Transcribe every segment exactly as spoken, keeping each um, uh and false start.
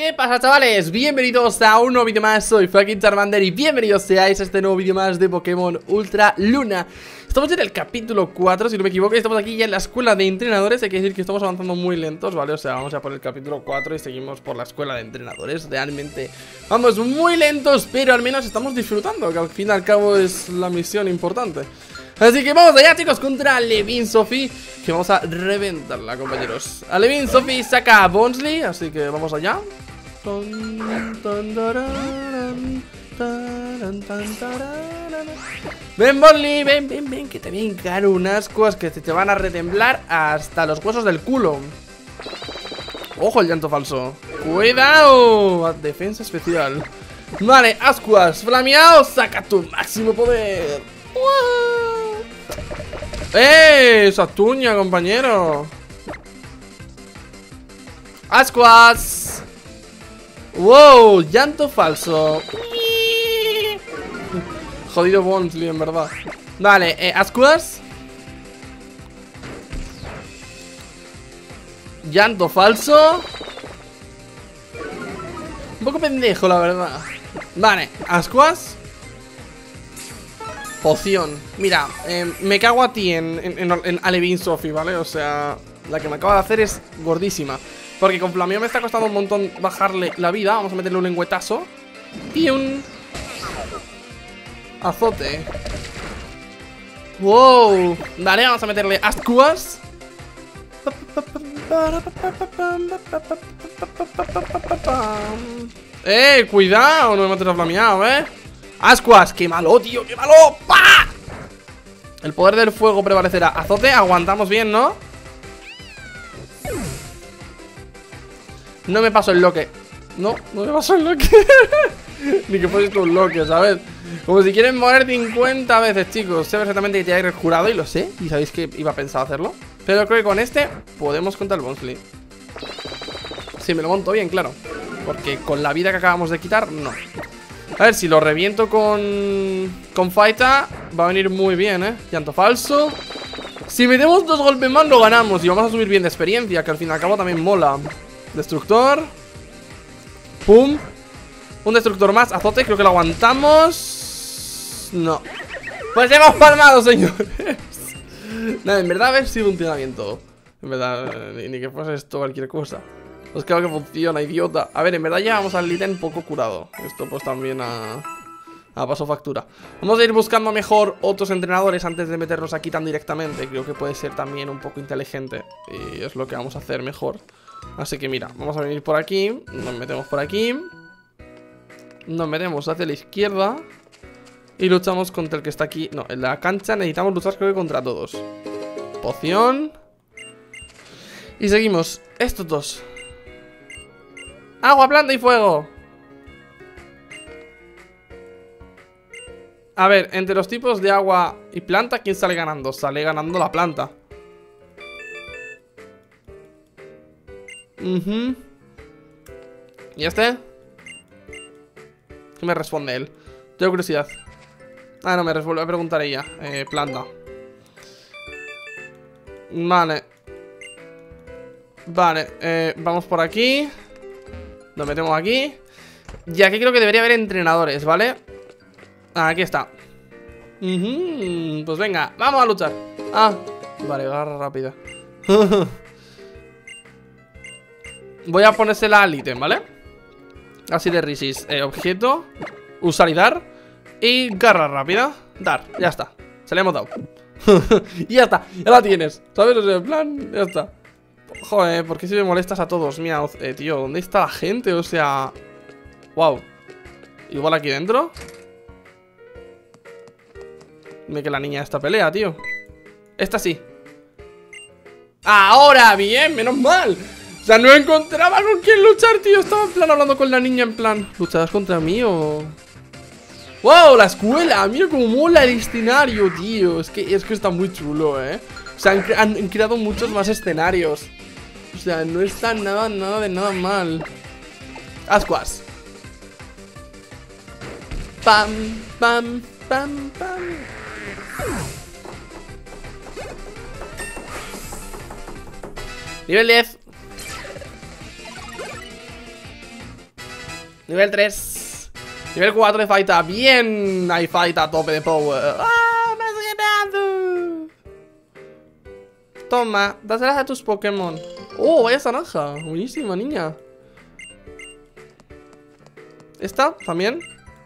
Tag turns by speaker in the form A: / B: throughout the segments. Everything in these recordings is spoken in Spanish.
A: ¿Qué pasa, chavales? Bienvenidos a un nuevo vídeo más, soy Fucking Charmander y bienvenidos seáis a este nuevo vídeo más de Pokémon Ultra Luna. Estamos en el capítulo cuatro, si no me equivoco, y estamos aquí ya en la escuela de entrenadores. Hay que decir que estamos avanzando muy lentos, ¿vale? O sea, vamos a por el capítulo cuatro y seguimos por la escuela de entrenadores. Realmente vamos muy lentos, pero al menos estamos disfrutando, que al fin y al cabo es la misión importante. Así que vamos allá, chicos, contra Levin Sophie, que vamos a reventarla, compañeros. A Levin Sophie saca a Bonsly, así que vamos allá. Ven, Bonsly, ven, ven, ven, que te vienen caro unas cosas que te, te van a retemblar hasta los huesos del culo. Ojo el llanto falso. Cuidado, defensa especial. Vale, Ascuas, flameado, saca tu máximo poder. ¡Wow! ¡Eh! ¡Esa tuña, compañero! ¡Ascuas! ¡Wow! Llanto falso. Jodido Bonsly, en verdad. Vale, eh, Ascuas. Llanto falso. Un poco pendejo, la verdad. Vale, Ascuas. Poción. Mira, eh, me cago a ti en, en, en, en a Levin Sophie, ¿vale? O sea, la que me acaba de hacer es gordísima. Porque con Flameo me está costando un montón bajarle la vida. Vamos a meterle un lengüetazo. Y un azote. Wow. Vale, vamos a meterle Ascuas. Eh, cuidado, no me mates a Flameado, eh. Ascuas, qué malo, tío, qué malo. ¡Pah! El poder del fuego prevalecerá. Azote, aguantamos bien, ¿no? No me paso el loque. No, no me paso el loque. Ni que fuese tú un loque, ¿sabes? Como si quieren morir cincuenta veces, chicos. Sé perfectamente que te hay jurado y lo sé. Y sabéis que iba pensado hacerlo. Pero creo que con este podemos contra el Bonsly. Si me lo monto bien, claro. Porque con la vida que acabamos de quitar, no. A ver, si lo reviento con Con Faita, va a venir muy bien, ¿eh? Llanto falso. Si metemos dos golpes más, lo ganamos. Y vamos a subir bien de experiencia, que al fin y al cabo también mola. Destructor. Pum. Un destructor más, azote, creo que lo aguantamos. No. Pues hemos palmado, señores. Nada, en verdad, a ver si funciona bien todo. En verdad, ni, ni que fuese esto cualquier cosa. Pues claro que funciona, idiota. A ver, en verdad llevamos al ítem poco curado. Esto pues también a, a paso factura. Vamos a ir buscando mejor otros entrenadores antes de meternos aquí tan directamente. Creo que puede ser también un poco inteligente. Y es lo que vamos a hacer mejor. Así que mira, vamos a venir por aquí. Nos metemos por aquí. Nos metemos hacia la izquierda. Y luchamos contra el que está aquí. No, en la cancha necesitamos luchar creo que contra todos. Poción. Y seguimos. Estos dos. Agua, planta y fuego. A ver, entre los tipos de agua y planta, ¿quién sale ganando? Sale ganando la planta. Uh-huh. ¿Y este? ¿Qué me responde él? Tengo curiosidad. Ah, no, me vuelve a preguntar ella. Eh, planta. Vale. Vale, eh, vamos por aquí. Nos metemos aquí. Y aquí creo que debería haber entrenadores, ¿vale? Ah, aquí está. uh-huh. Pues venga, vamos a luchar. Ah, vale, garra rápida. Voy a ponérsela al ítem, ¿vale? Así de risis, eh, objeto. Usar y dar. Y garra rápida. Dar, ya está, se le hemos dado. Y ya está, ya la tienes, ¿sabes? O sea, en plan, ya está. Joder, ¿por qué si me molestas a todos? Mira, eh, tío, ¿dónde está la gente? O sea... Wow. Igual aquí dentro. Dime que la niña esta pelea, tío. Esta sí. Ahora, bien, menos mal. O sea, no encontraba con quién luchar, tío. Estaba en plan hablando con la niña en plan, ¿lucharás contra mí o...? ¡Wow! La escuela. Mira cómo mola el escenario, tío. Es que, es que está muy chulo, ¿eh? O sea, han, cre han, han creado muchos más escenarios. O sea, no está nada, nada de nada mal. Ascuas. Pam, pam, pam, pam. Nivel diez. Nivel tres. Nivel cuatro de Faita. Bien. Hay Faita a tope de power. ¡Ah! ¡Me has ganado! Toma, dáselas a tus Pokémon. Oh, vaya naranja. Buenísima, niña. Esta también.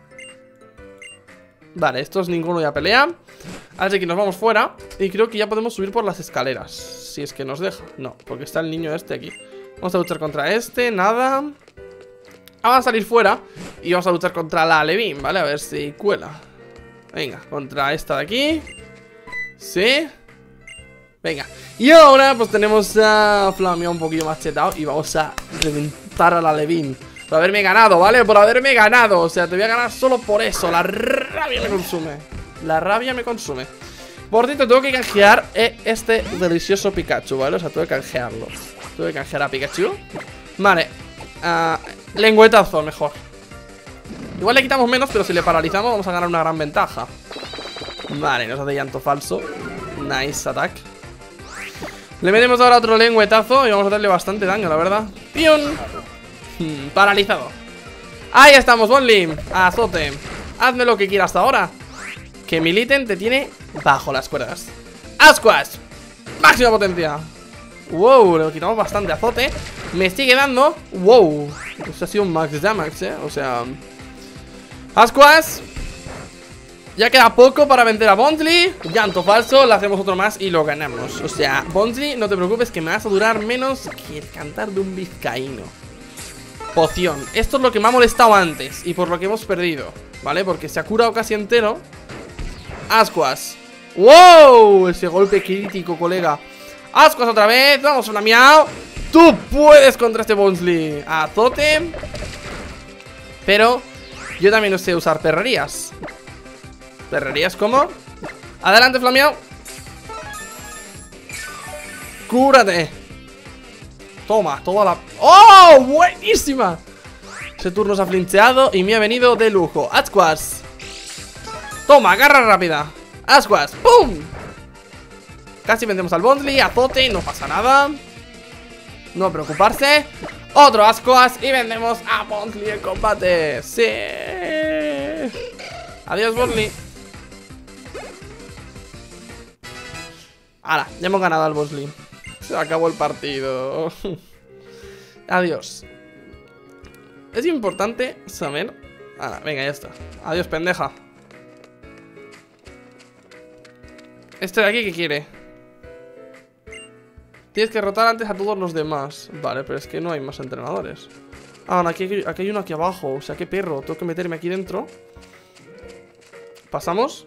A: Vale, estos ninguno ya pelea. Así que nos vamos fuera. Y creo que ya podemos subir por las escaleras. Si es que nos deja. No, porque está el niño este aquí. Vamos a luchar contra este, nada. Vamos a salir fuera y vamos a luchar contra la Levin, ¿vale? A ver si cuela. Venga, contra esta de aquí. Sí. Venga. Y ahora pues tenemos a Flamia un poquillo más chetado. Y vamos a reventar a la Levin. Por haberme ganado, ¿vale? Por haberme ganado. O sea, te voy a ganar solo por eso. La rabia me consume. La rabia me consume. Por cierto, tengo que canjear este delicioso Pikachu, ¿vale? O sea, tengo que canjearlo. Tengo que canjear a Pikachu. Vale. Uh, lengüetazo, mejor. Igual le quitamos menos, pero si le paralizamos vamos a ganar una gran ventaja. Vale, nos hace llanto falso. Nice attack. Le metemos ahora otro lengüetazo y vamos a darle bastante daño, la verdad. ¡Pion! Hmm, paralizado. Ahí estamos, Bonli. Azote. Hazme lo que quieras ahora. Que Militen te tiene bajo las cuerdas. Ascuas. Máxima potencia. Wow, le quitamos bastante azote. Me sigue dando. Wow. Esto ha sido un max damage, eh. O sea. Ascuas. Ya queda poco para vencer a Bonsly. Llanto falso, le hacemos otro más y lo ganamos. O sea, Bonsly, no te preocupes que me vas a durar menos que el cantar de un vizcaíno. Poción. Esto es lo que me ha molestado antes y por lo que hemos perdido, ¿vale? Porque se ha curado casi entero. Ascuas. ¡Wow! Ese golpe crítico, colega. Ascuas otra vez. Vamos, una miau. Tú puedes contra este Bonsly. Azote. Pero yo también no sé usar perrerías. ¿Perrerías cómo? Adelante, Flamiao. Cúrate. Toma, toda la... ¡Oh! ¡Buenísima! Ese turno se ha flincheado y me ha venido de lujo. Ascuas. Toma, garra rápida. Ascuas. ¡Pum! Casi vendemos al Bonsly. Azote, no pasa nada. No preocuparse. Otro Ascuas y vendemos a Bonsly en combate. ¡Sí! Adiós, Bonsly. Ahora, ya hemos ganado al Bonsly. Se acabó el partido. Adiós. Es importante saber. Ahora, venga, ya está. Adiós, pendeja. Este de aquí, ¿qué quiere? Tienes que rotar antes a todos los demás. Vale, pero es que no hay más entrenadores. Ah, no, aquí, hay, aquí hay uno aquí abajo. O sea, qué perro. Tengo que meterme aquí dentro. Pasamos.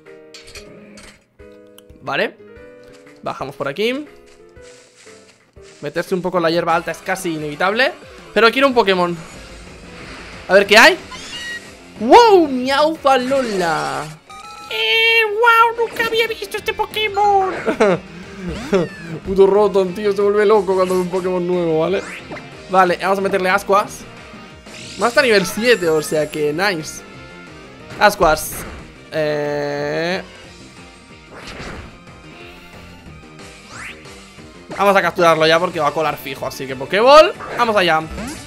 A: Vale. Bajamos por aquí. Meterse un poco en la hierba alta es casi inevitable. Pero quiero un Pokémon. A ver qué hay. ¡Wow! ¡Miauza Lola! ¡Eh! ¡Wow! Nunca había visto este Pokémon. Puto Rotom, tío, se vuelve loco cuando ve un Pokémon nuevo, ¿vale? Vale, vamos a meterle Ascuas. Más hasta nivel siete, o sea que nice. Ascuas. Eh... Vamos a capturarlo ya porque va a colar fijo. Así que Pokéball, vamos allá.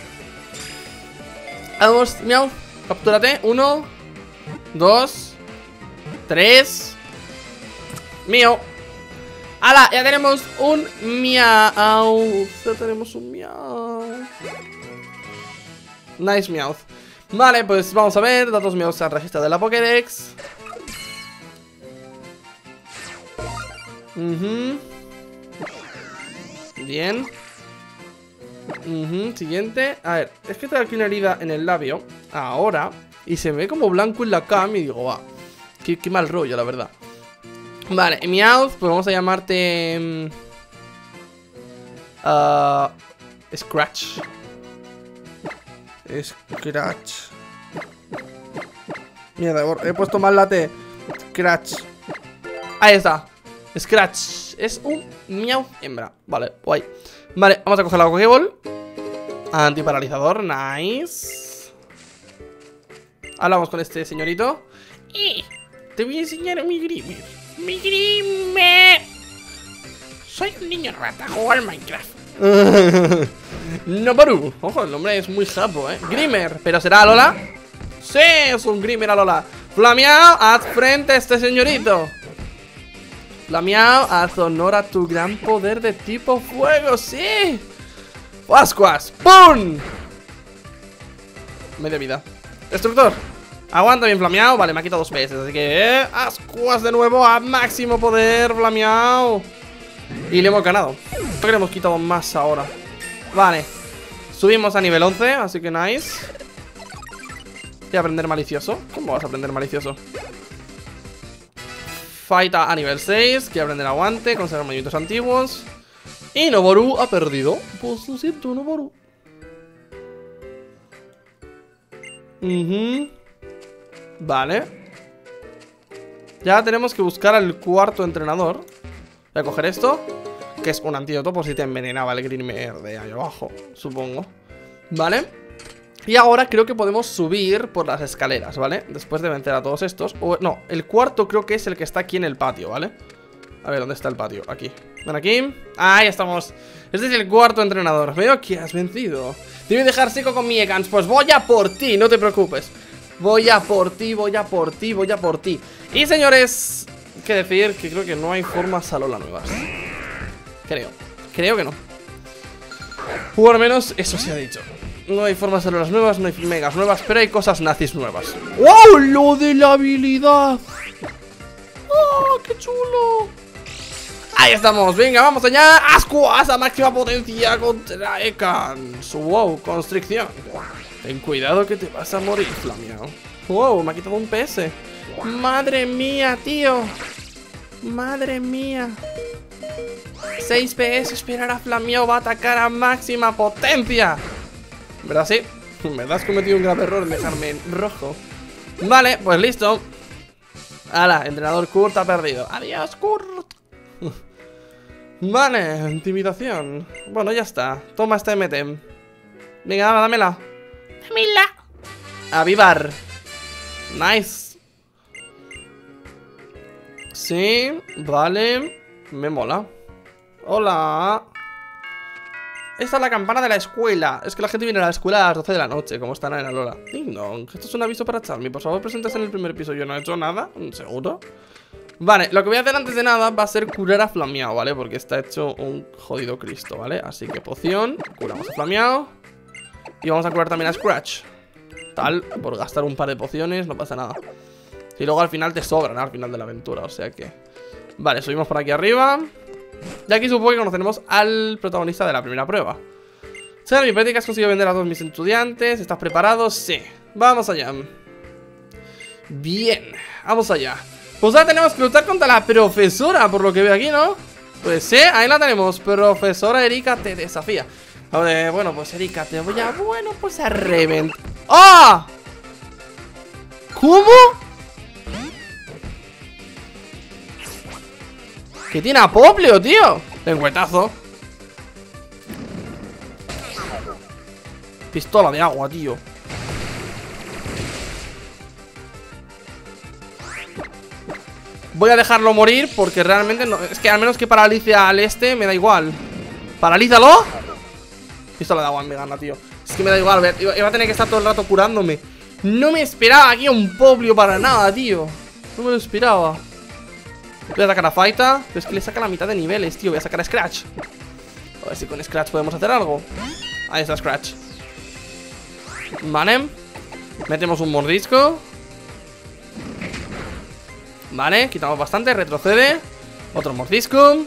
A: Vamos, miau. Captúrate, uno, dos, tres. Mío. ¡Hala! Ya tenemos un miau. Ya tenemos un miau. Nice Meowth. Vale, pues vamos a ver. Datos Meowth al registro de la Pokédex. uh-huh. Bien. uh-huh. Siguiente. A ver, es que tengo aquí una herida en el labio ahora y se me ve como blanco en la cam y digo, va, qué, qué mal rollo, la verdad. Vale, Meowth, pues vamos a llamarte uh, Scratch. Scratch. Mierda, he puesto mal la T. Scratch. Ahí está. Scratch. Es un Meowth hembra. Vale, guay. Vale, vamos a coger la Pokéball. Antiparalizador, nice. Hablamos con este señorito. Y te voy a enseñar mi Grimer. ¡Mi Grimer! Soy un niño rata, juego al Minecraft. Noboru. Ojo, el nombre es muy japo, eh. Grimer. ¿Pero será Alola? Sí, es un Grimer Alola. Flamiao, haz frente a este señorito. Flamiao, haz honor a tu gran poder de tipo fuego. Sí. Pascuas. ¡Pum! Media vida. Destructor. Aguanta bien, Flamiao. Vale, me ha quitado dos veces. Así que, eh, ascuas de nuevo a máximo poder, Flamiao. Y le hemos ganado. Creo que le hemos quitado más ahora. Vale. Subimos a nivel once, así que nice. Voy a aprender malicioso. ¿Cómo vas a aprender malicioso? Fight a nivel seis. Quiero aprender aguante, conservar movimientos antiguos. Y Noboru ha perdido. Pues lo siento, Noboru. Uh-huh. Vale. Ya tenemos que buscar al cuarto entrenador. Voy a coger esto, que es un antídoto por si te envenenaba el Grimer de ahí abajo, supongo. Vale. Y ahora creo que podemos subir por las escaleras, ¿vale? Después de vencer a todos estos. O, no, el cuarto creo que es el que está aquí en el patio, ¿vale? A ver, ¿dónde está el patio? Aquí. Ven aquí. Ahí estamos. Este es el cuarto entrenador. Veo que has vencido. Te voy a dejar seco con mi Ekans. Pues voy a por ti, no te preocupes. Voy a por ti, voy a por ti, voy a por ti. Y señores, que decir que creo que no hay formas Alola nuevas. Creo. Creo que no. O al menos eso se ha dicho. No hay formas Alolas nuevas, no hay megas nuevas, pero hay cosas nazis nuevas. ¡Wow! Lo de la habilidad. ¡Oh, qué chulo! Ahí estamos, venga, vamos allá. Ascuas a máxima potencia contra Ekans. Wow, constricción. Ten cuidado que te vas a morir, Flamiao. Wow, me ha quitado un P S. Madre mía, tío. Madre mía. seis P S, esperar a Flamiao va a atacar a máxima potencia. ¿Verdad? Sí. Me has cometido un grave error en dejarme en rojo. Vale, pues listo. Hala, entrenador Kurt ha perdido. Adiós, Kurt. Vale, intimidación. Bueno, ya está. Toma esta M T. Venga, dámela. Dámela. Avivar. Nice. Sí, vale. Me mola. Hola. Esta es la campana de la escuela. Es que la gente viene a la escuela a las doce de la noche, como están en Alola. Ding dong. Esto es un aviso para Charmy. Por favor, presentes en el primer piso. Yo no he hecho nada, ¿seguro? Vale, lo que voy a hacer antes de nada va a ser curar a Flamiao, ¿vale? Porque está hecho un jodido Cristo, ¿vale? Así que poción, curamos a Flamiao. Y vamos a curar también a Scratch. Tal, por gastar un par de pociones, no pasa nada. Y luego al final te sobran, ¿no? Al final de la aventura, o sea que... Vale, subimos por aquí arriba. Y aquí supongo que conoceremos al protagonista de la primera prueba. Según mi práctica has conseguido vender a todos mis estudiantes. ¿Estás preparado? Sí. Vamos allá. Bien, vamos allá. Pues ahora tenemos que luchar contra la profesora, por lo que veo aquí, ¿no? Pues sí, ahí la tenemos. Profesora Erika te desafía. A ver, bueno, pues Erika te voy a... Bueno, pues a reventar. ¡Ah! ¿Cómo? ¿Qué tiene a Poplio, tío? Lengüetazo. Pistola de agua, tío. Voy a dejarlo morir porque realmente no... Es que al menos que paralice al este me da igual. ¡Paralízalo! Pistola de agua me gana, tío. Es que me da igual, iba a tener que estar todo el rato curándome. No me esperaba aquí un Poplio para nada, tío. No me lo esperaba. Voy a sacar a Faita. Pero es que le saca la mitad de niveles, tío. Voy a sacar a Scratch. A ver si con Scratch podemos hacer algo. Ahí está Scratch. Vale. Metemos un mordisco. Vale, quitamos bastante, retrocede. Otro mordisco.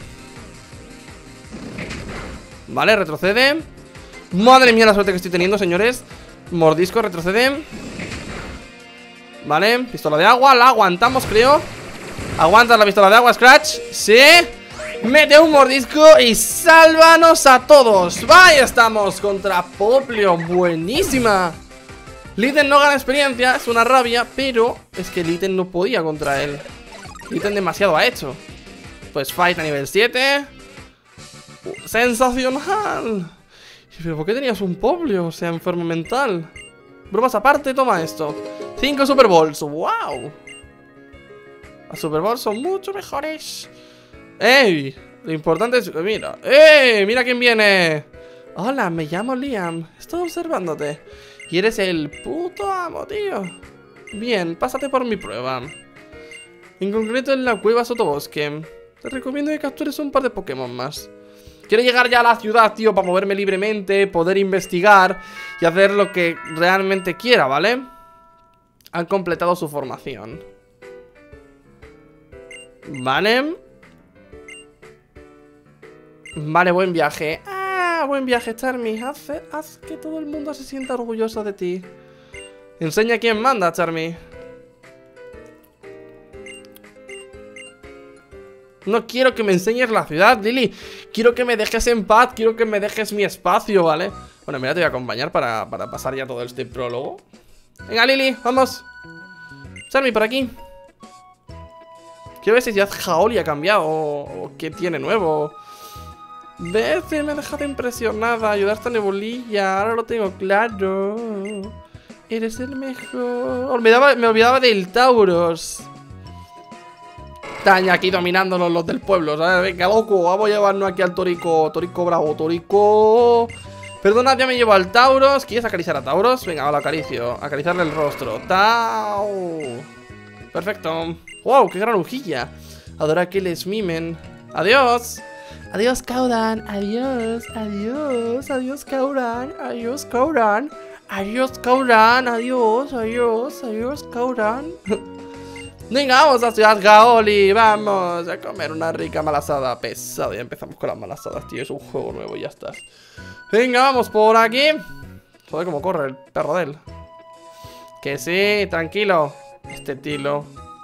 A: Vale, retrocede. Madre mía la suerte que estoy teniendo, señores. Mordisco, retrocede. Vale, pistola de agua, la aguantamos, creo. Aguanta la pistola de agua, Scratch. Sí. Mete un mordisco y sálvanos a todos. Vaya, estamos contra Poplio. Buenísima. Litten no gana experiencia, es una rabia, pero es que Litten no podía contra él. Litten demasiado ha hecho. Pues fight a nivel siete. uh, Sensacional. ¿Pero por qué tenías un Poplio? O sea, enfermo mental. Bromas aparte, toma esto. Cinco Super Balls, wow. Las Super Balls son mucho mejores. ¡Ey! Lo importante es... Mira, ¡ey! Mira quién viene. Hola, me llamo Liam. Estoy observándote. Y eres el puto amo, tío. Bien, pásate por mi prueba. En concreto en la cueva sotobosque. Te recomiendo que captures un par de Pokémon más. Quiero llegar ya a la ciudad, tío, para moverme libremente, poder investigar y hacer lo que realmente quiera, ¿vale? Han completado su formación. Vale. Vale, buen viaje. Ah, buen viaje, Charmy. Haz, haz que todo el mundo se sienta orgulloso de ti. Enseña quién manda, Charmy. No quiero que me enseñes la ciudad, Lily. Quiero que me dejes en paz. Quiero que me dejes mi espacio, ¿vale? Bueno, mira, te voy a acompañar para, para pasar ya todo este prólogo. Venga, Lily, vamos. Charmy, por aquí. Quiero ver si Ciudad Jaoli ha cambiado o, o qué tiene nuevo. Ves, me ha dejado impresionada. Ayudaste a Nebulilla. Ahora lo tengo claro. Eres el mejor. Me, daba, me olvidaba del Tauros. Están ya aquí dominándonos los del pueblo, ¿sabes? Venga, loco, vamos a llevarnos aquí al Torico. Torico bravo, Torico. Perdona, ya me llevo al Tauros. ¿Quieres acariciar a Tauros? Venga, ahora acaricio. Acariciarle el rostro. Tau. Perfecto. Wow, qué gran ujilla. Adora que les mimen. Adiós. Adiós, Caudan. Adiós, adiós, adiós, Caudan. Adiós, Caudan. Adiós, Caudan. Adiós, adiós, adiós, Caudan. Venga, vamos a Ciudad Jaoli. Vamos a comer una rica malasada. Pesado, ya empezamos con las malasadas, tío. Es un juego nuevo y ya está. Venga, vamos por aquí. Joder, cómo corre el perro de él. Que sí, tranquilo. Este tilo.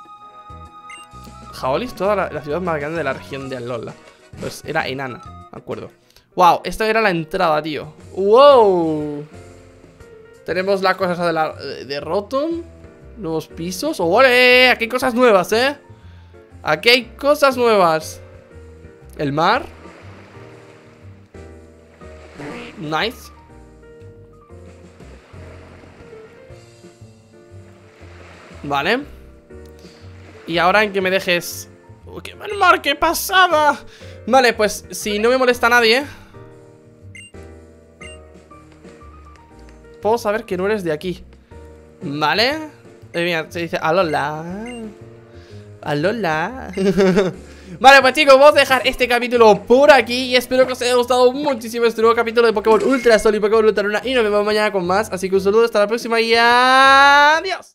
A: Jaoli es toda la, la ciudad más grande de la región de Alola. Pues era enana, me acuerdo. Wow, esta era la entrada, tío. Wow. Tenemos la cosa esa de la de Rotom. Nuevos pisos. ¡Ole! Aquí hay cosas nuevas, ¿eh? Aquí hay cosas nuevas. El mar. Nice. Vale. Y ahora en que me dejes... ¡Oh, qué mal mar! ¡Qué pasada! Vale, pues si no me molesta nadie, puedo saber que no eres de aquí. Vale. Eh, mira, se dice Alola. Alola. Vale, pues chicos, vamos a dejar este capítulo por aquí. Y espero que os haya gustado muchísimo este nuevo capítulo de Pokémon Ultra Sol y Pokémon Ultra Luna. Y nos vemos mañana con más. Así que un saludo, hasta la próxima y adiós.